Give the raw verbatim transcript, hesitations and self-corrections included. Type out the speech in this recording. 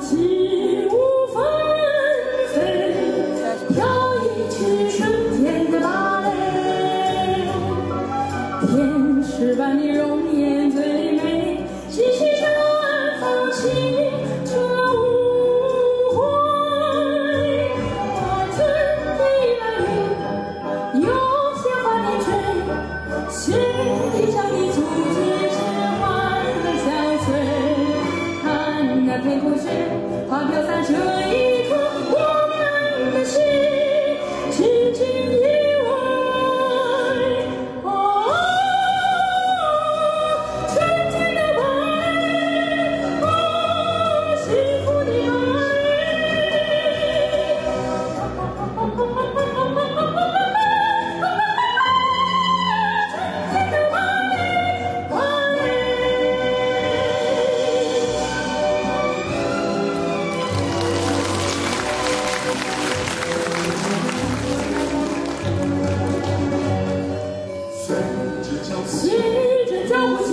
起舞纷飞，跳一曲春天的芭蕾。天使般的容颜最美，细细绽放起这舞会。花村的来临，有鲜花点缀，谁地上的竹子是欢乐相随。看那天空雪，花飘洒这一刻，我们的心紧紧依偎。哦，春天的芭蕾，哦，幸福的芭随着脚步